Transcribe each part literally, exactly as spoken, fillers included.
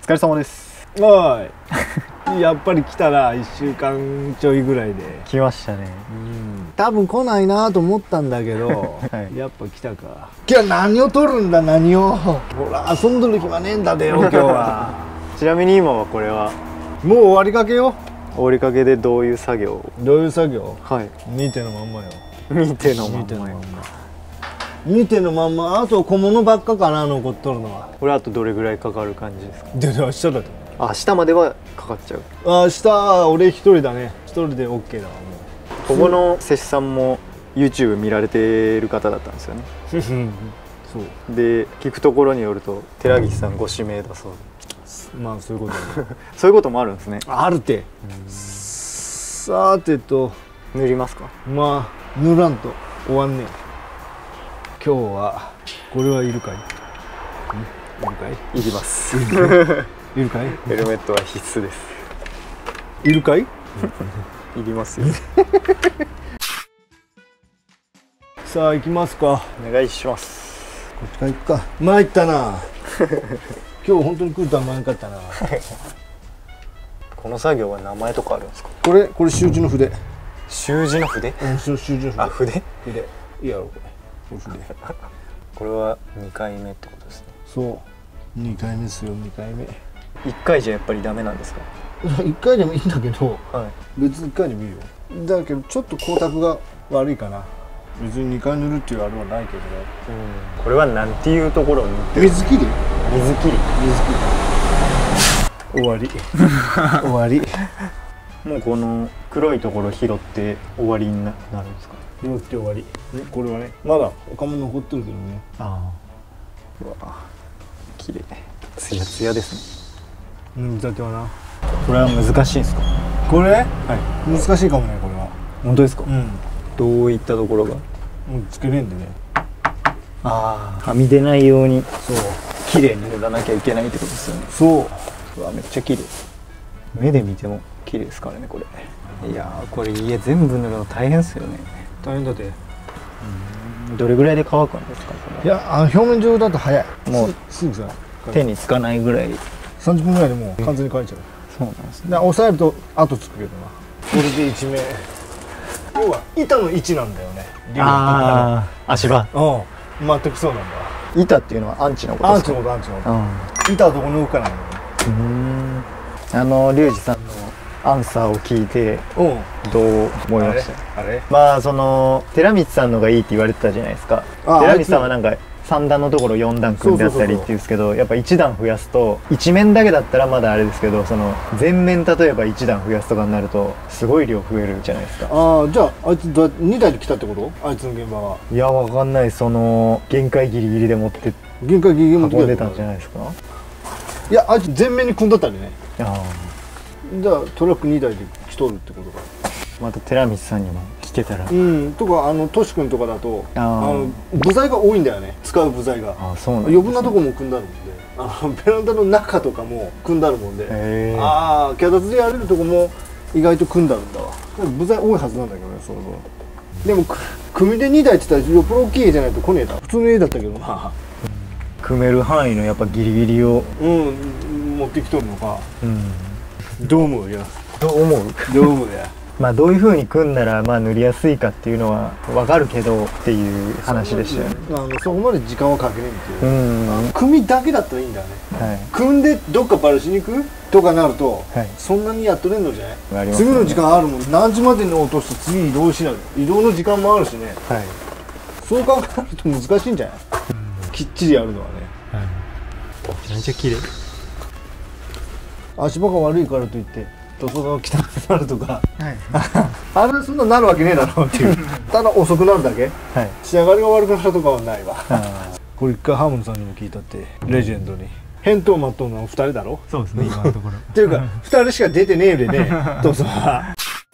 疲れ様です。 おいやっぱり来たな。いっしゅうかんちょいぐらいで来ましたね。 うん多分来ないなと思ったんだけど、 はい、 やっぱ来たか。今日何を取るんだ何を。ほら遊んどる暇ねえんだでよ今日は。 ちなみに今はこれはもう終わりかけよ。 終わりかけでどういう作業を。 どういう作業。 はい見てのまんまよ。 見てのまんまよ。 見てのまんま。あと小物ばっかかな残っとるのは。 これあとどれぐらいかかる感じですか。 で明日だと。 明日まではかかっちゃう。 明日俺一人だね。一人で オーケー だわもう。 ここの摂氏さんも YouTube 見られてる方だったんですよね。そうで聞くところによると寺岸さんご指名だそうで。 まあそういうことだね。 そういうこともあるんですね。 あるて。さてと塗りますか。 まあ塗らんと終わんねえ。今日はこれはいるかい。いるかい。 いります。 いるかい。 ヘルメットは必須です。 いるかい。 いりますよ。 さあ行きますか。 お願いします。 こっちから行くか。参ったな。今日本当に来るとは思わなかったな。 この作業は名前とかあるんですか。 これこれ習字の筆。 習字の筆。 うん、習字の筆。 あ、筆。 筆。いいやろこれ。これ筆。 これはにかいめってことですね。 そう。にかいめですよ。にかいめ。 いっかいじゃやっぱりダメなんですか。 いっかいでもいいんだけど、 はい、 別にいっかいでもいいよ。だけどちょっと光沢が悪いかな。別ににかい塗るっていうあれはないけどね。 うん、これはなんていうところを塗ってる。 水切り。 水切り。 水切り。終わり。終わり。 もうこの黒いところ拾って終わりになるんですか。 拾って終わり。これはね、まだ他も残ってるけどね。 ああ。うわ、綺麗。ツヤツヤですね。 うん、だってはな。 これは難しいんですか。 これ？はい。難しいかもね、これは。 本当ですか。 うん。 どういったところが。 もうつけれんでね。 ああ。はみ出ないように。 そう。 綺麗に塗らなきゃいけないってことですよね。 そう。 うわ、めっちゃ綺麗。目で見ても綺麗ですからね、これ。いやー、これ家全部塗るの大変ですよね。 大変だって。 うん。どれぐらいで乾くんですか。 いや、あの表面上だと早い。 もうすぐさ。 手につかないぐらい。 さんじゅっぷんぐらいでもう完全に乾いちゃう。 そうなんですね。 で押さえると後つくけどな。これで一面。要は板の位置なんだよね。 ああ、足場。 うん、全くそうなんだ。 板っていうのはアンチのことですか。 アンチのこと、アンチのこと。板はどこに置くかなんだよね。 うん。あのリュウジさんのアンサーを聞いて、どう思いました。 あれ？ まあその寺光さんのがいいって言われてたじゃないですか。寺光さんはなんかさん段のところよん段組んであったりっていうんですけど、やっぱいち段増やすと一面だけだったらまだあれですけど、その全面例えばいち段増やすとかになるとすごい量増えるじゃないですか。 ああ、じゃああいつどにだいで来たってこと？あいつの現場は。 いや、わかんない。その限界ギリギリで持って限界ギリギリ持って運んでたんじゃないですか。 いや、あいつ全面に組んだったりね。 ああ、 じゃあトラックにだいで来とるってことか。 また寺光さんにも聞けたら。 うんとか、あのトシ君とかだとあの部材が多いんだよね。使う部材が。 ああ、そうなんですね。 余分なとこも組んだるもんで、あのベランダの中とかも組んだるもんで、ああ脚立でやれるとこも意外と組んだるんだわ。部材多いはずなんだけどね、その分。でも組でにだいって言ったらよっぽど大きい家じゃないと来ねえだ。普通の家だったけどな。 組める範囲のやっぱギリギリを、 うん、持ってきとるのか。 うん、 どう思うよ。 どう思う。 どう思うや。 まあどういう風に組んだらまあ塗りやすいかっていうのは分かるけどっていう話でしたよね。 あのそこまで時間はかけねえっていう。 うん、 組だけだったらいいんだよね。はい、組んでどっかバルしに行くとかなると、はい、そんなにやっとれんのじゃない。ね、次の時間あるもん。何時までに落として次移動しない。移動の時間もあるしね。はい、そう考えると難しいんじゃない。うん、きっちりやるのはね。はい、 めっちゃ綺麗。 足場が悪いからといって塗装が汚くなるとか、はい、あれそんななるわけねえだろうっていう。ただ遅くなるだけ、はい、仕上がりが悪くなるとかはないわ。これ一回ハーモンさんにも聞いたって、レジェンドに返答待っとるのはふたりだろ。 そうですね、今のところ。 っていうかふたりしか出てねえでね、塗装は。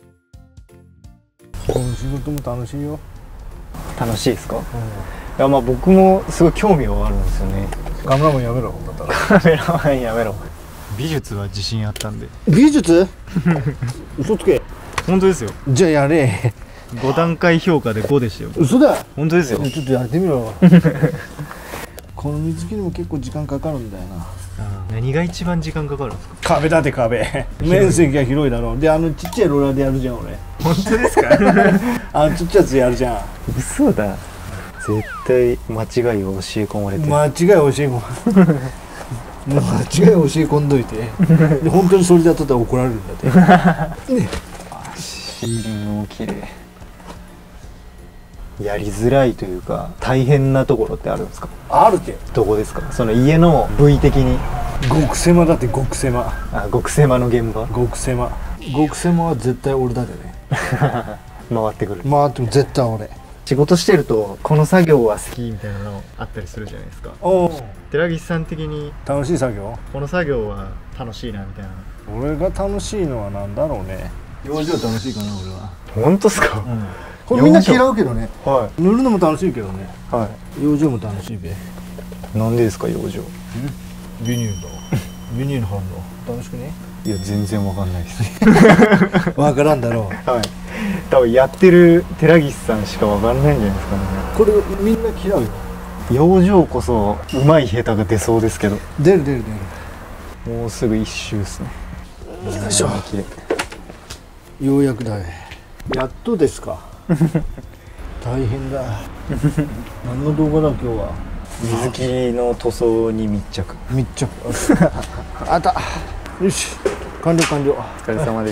この仕事も楽しいよ。 楽しいですか。うん、いや、まあ僕もすごい興味はあるんですよね。 カメラマンやめろ。だったらカメラマンやめろ。美術は自信あったんで。 美術？嘘つけ。 本当ですよ。 じゃあやれ。 ご段階評価でごでしたよ。 嘘だ。 本当ですよ。 ちょっとやってみろ。この水切りも結構時間かかるんだよな。 何が一番時間かかるんですか？ 壁だって壁面積が広いだろう。であのちっちゃいローラーでやるじゃん俺。 本当ですか？ あのちっちゃいやつやるじゃん。 嘘だ。絶対間違いを教え込まれてる。 間違い教え込まれ間違い教え込んどいてで本当にそれでやったら怒られるんだってね。 シーリングも綺麗。やりづらいというか大変なところってあるんですか？ あるけどこですか？その家の部位的に。 極狭だって極狭。 あ、極狭の現場。 極狭極狭は絶対俺だでね。 回ってくる。 回っても絶対俺。 仕事してるとこの作業は好きみたいなのあったりするじゃないですか。 お寺岸さん的に楽しい作業、 この作業は楽しいなみたいな。 俺が楽しいのは何だろうね。養生楽しいかな俺は。 本当っすか？ うん、これみんな嫌うけどね。 はい、塗るのも楽しいけどね。 はい、 養生も楽しいべ。 なんでですか養生？ ビニールだ。ビニール貼るの楽しくね？ いや全然わかんないです。 わからんだろう。 はい、多分やってる寺岸さんしかわかんないんじゃないですかね。 これみんな嫌うよ。 養生こそうまい下手が出そうですけど。 出る出る出る。もうすぐ一周ですね。 よいしょ。 綺麗。 ようやくだね。やっとですか。大変だ。何の動画だ今日は。 水切りの塗装に密着。 密着。あった。よし。完了完了。お疲れ様です。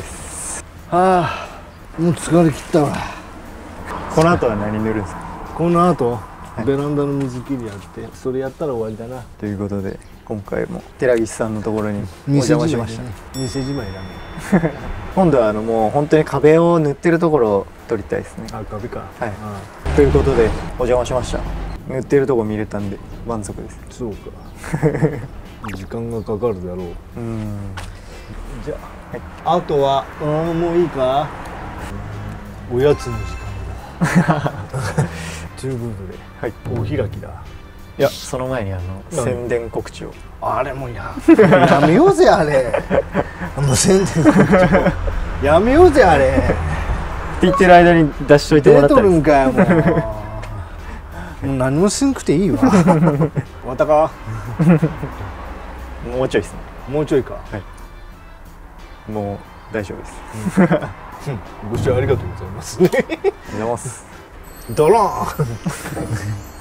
はあ。もう疲れ切ったわ。 この後は何塗るんですか？ この後、はい、ベランダの水切りやってそれやったら終わりだなということで今回も寺岸さんのところにお邪魔しました。 店じまいだね。 今度はあのもう本当に壁を塗ってるところを撮りたいですね。 あ、壁か。 はい。ということでお邪魔しました。塗ってるとこ見れたんで満足です。 そうか。時間がかかるだろう。うん。じゃあ、はい、あとはあもういいか。おやつの時間だ。ということで、はい、お開きだ。 いや、その前にあの宣伝告知を。 あれもうややめようぜあれ。もう宣伝告知をやめようぜあれ。って言ってる間に出しといてもらったら。 出とるんかよもう。もう何もしんくていいわ。終わったか。 もうちょいですね。もうちょいか。はい。もう大丈夫です。 ご視聴ありがとうございます。ありがとうございます。 ドローン。